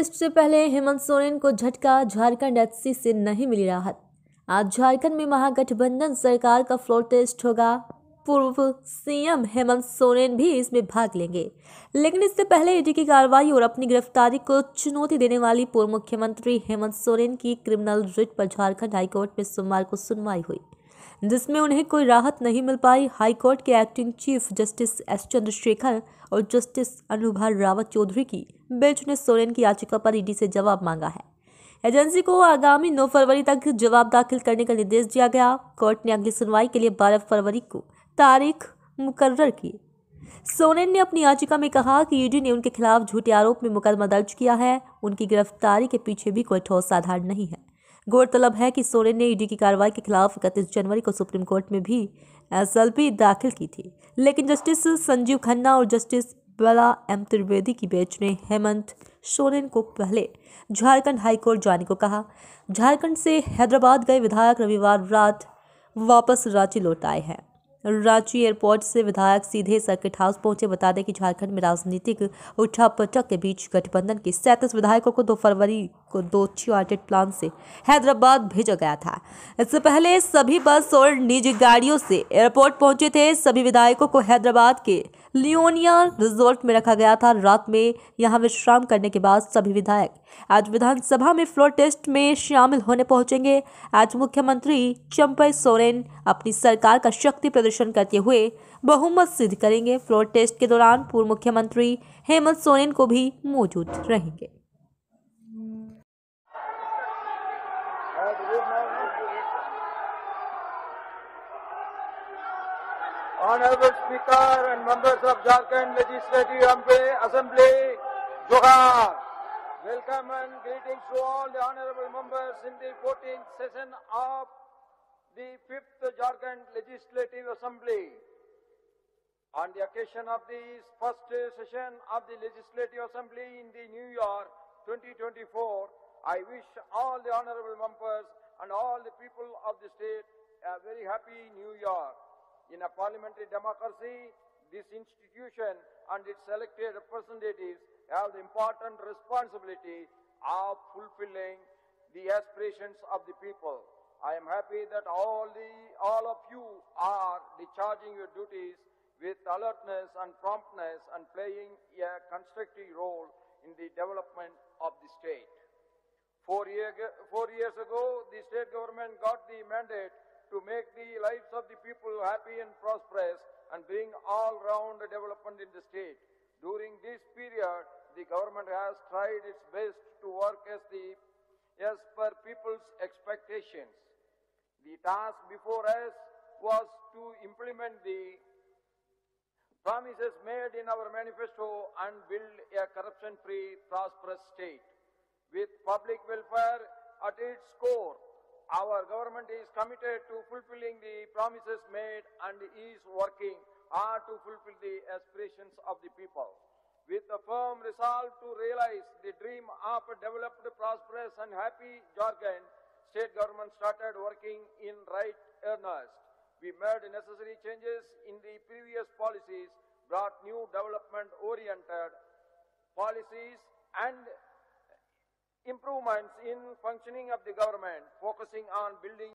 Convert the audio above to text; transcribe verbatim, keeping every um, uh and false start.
Test से पहले हेमंत सोरेन को झटका, झारखंड एचसी से नहीं मिली राहत। आज झारखंड में महागठबंधन सरकार का फ्लोर टेस्ट होगा। पूर्व सीएम हेमंत सोरेन भी इसमें भाग लेंगे, लेकिन इससे पहले ईडी की कार्रवाई और अपनी गिरफ्तारी को चुनौती देने वाली पूर्व मुख्यमंत्री हेमंत सोरेन की क्रिमिनल रिट पर झारखंड हाईकोर्ट में सोमवार को सुनवाई हुई, जिसमें उन्हें कोई राहत नहीं मिल पाई। हाईकोर्ट के acting chief justice S Chandrashekhar और जस्टिस अनुभा रावत चौधरी की बेंच ने सोरेन की याचिका पर ईडी से जवाब मांगा है। एजेंसी को आगामी नौ फरवरी तक जवाब दाखिल करने का निर्देश दिया गया। कोर्ट ने अगली सुनवाई के लिए बारह फरवरी को तारीख मुकर्रर की। सोरेन ने अपनी याचिका में कहा कि ईडी ने उनके खिलाफ झूठे आरोप में मुकदमा दर्ज किया है। उनकी गिरफ्तारी के पीछे भी कोई ठोस आधार नहीं है। गौरतलब है कि सोरेन ने ईडी की कार्रवाई के खिलाफ इकतीस जनवरी को सुप्रीम कोर्ट में भी एसएलपी दाखिल की थी, लेकिन जस्टिस संजीव खन्ना और जस्टिस बला एम त्रिवेदी की बेंच ने हेमंत सोरेन को पहले झारखंड हाईकोर्ट जाने को कहा। झारखंड से हैदराबाद गए विधायक रविवार रात वापस रांची लौट आए हैं। रांची एयरपोर्ट से विधायक सीधे सर्किट हाउस पहुंचे। बता दें कि झारखंड में राजनीतिक उठापटक के बीच गठबंधन के सैंतीस विधायकों को दो फरवरी को दो चार्टेड प्लान से हैदराबाद भेजा गया था। इससे पहले सभी बस और निजी गाड़ियों से एयरपोर्ट पहुंचे थे। सभी विधायकों को हैदराबाद के लियोनिया रिजॉर्ट में रखा गया था। रात में यहां विश्राम करने के बाद सभी विधायक आज विधानसभा में फ्लोर टेस्ट में शामिल होने पहुंचेंगे। आज मुख्यमंत्री चंपई सोरेन अपनी सरकार का शक्ति प्रदर्शन करते हुए बहुमत सिद्ध करेंगे। फ्लोर टेस्ट के दौरान पूर्व मुख्यमंत्री हेमंत सोरेन को भी मौजूद रहेंगे। Honorable Speaker and members of Jharkhand Legislative Assembly, Johar. Welcome and greetings to all the honorable members in the fourteenth session of the fifth Jharkhand Legislative Assembly. On the occasion of the first session of the Legislative Assembly in the New Year twenty twenty-four, I wish all the honorable members and all the people of the state a very happy New Year. In a parliamentary democracy, this institution and its elected representatives have the important responsibility of fulfilling the aspirations of the people. I am happy that all the all of you are discharging your duties with alertness and promptness and playing a constructive role in the development of the state. Four, year, four years ago, the state government got the mandate to make the lives of the people happy and prosperous and bring all-round development in the state. During this period, the government has tried its best to work as, the, as per people's expectations. The task before us was to implement the promises made in our manifesto and build a corruption-free, prosperous state. With public welfare at its core, our government is committed to fulfilling the promises made and is working hard to fulfill the aspirations of the people. With a firm resolve to realize the dream of a developed, prosperous and happy Jharkhand, state government started working in right earnest. We made necessary changes in the previous policies, brought new development-oriented policies and improvements in functioning of the government, focusing on building